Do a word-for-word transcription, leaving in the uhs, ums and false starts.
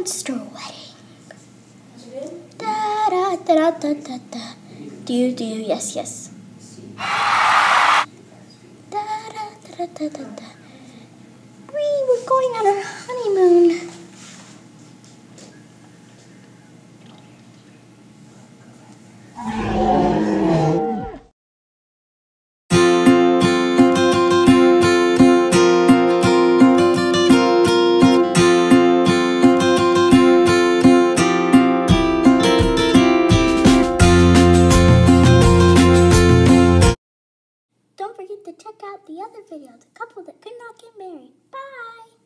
monster wedding. Da da da da da da. Do do yes yes. Da da da da da da. We were going on our honeymoon. Don't forget to check out the other video, the couple that could not get married. Bye!